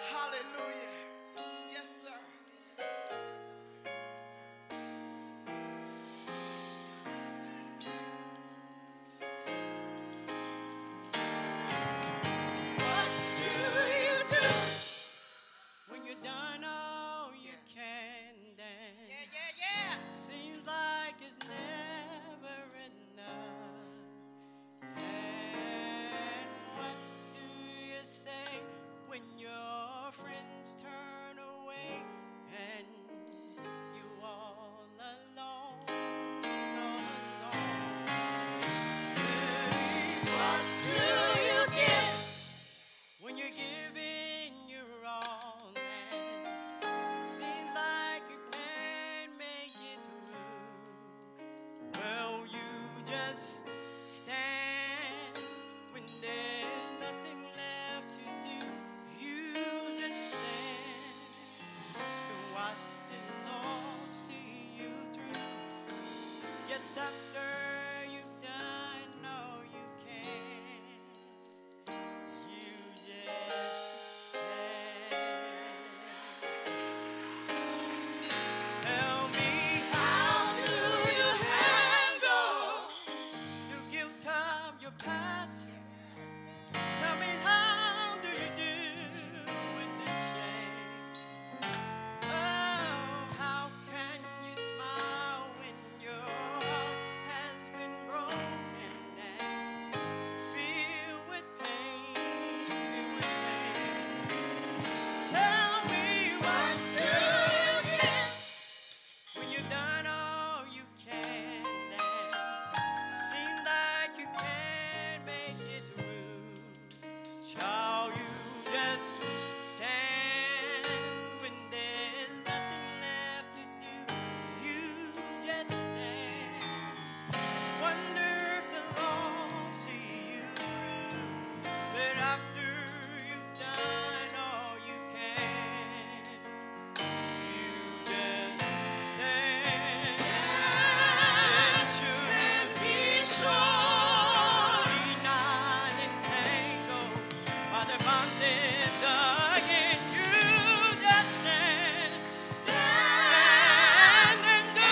Hallelujah. Yes, sir. What do you do When you're done all you can dance? Yeah. Seems like it's never enough. And what do you say when your friends turn away and you all alone? What do you give When you're giving your all and seems like you can't make it through. Well, you just stand when there's nothing left to do. You just stand and watch the Lord see you through. Yes, after you've done all you can, you just stand. Tell me, How do you handle the guilt of your past? Tell me, how do you deal with the shame? Oh, how can you smile when your heart has been broken and filled with pain, filled with pain? Tell me, what do you give when you've done all you can and seem like you can't make it through? Shall you just stand when there's nothing left to do? You just stand. Wonder if the Lord see you through. Said after you've done all you can, you just stand. And should be sure be not entangled by the bondage again. You just stand. Stand and do.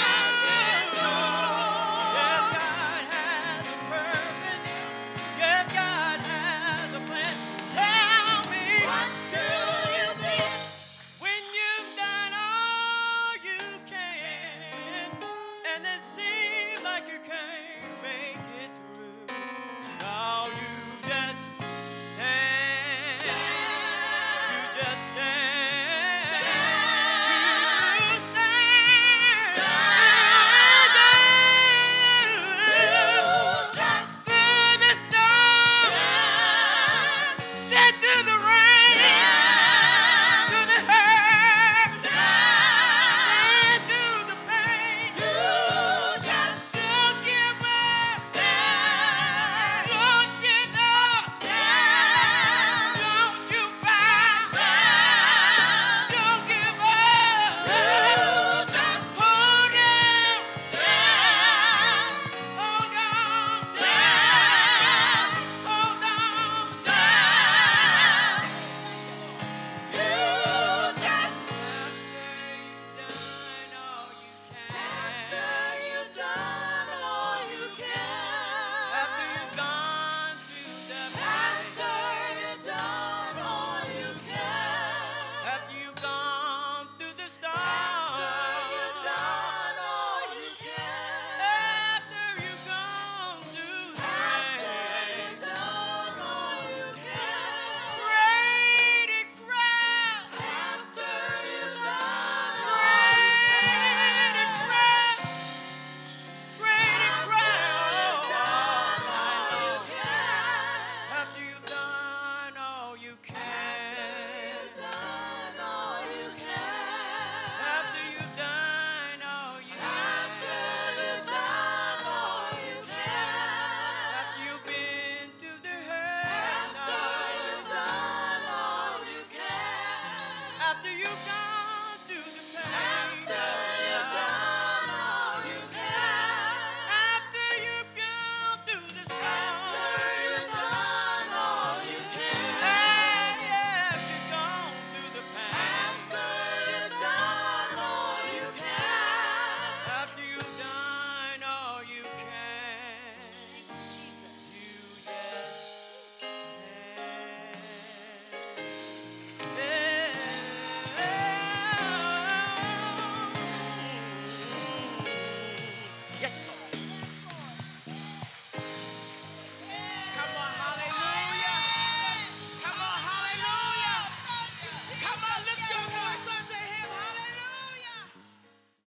Yes, God has a purpose. Yes, God has a plan. Tell me, What do you give when you've done all you can, and it seems like you can't make it through, shall you just stand? You just stand.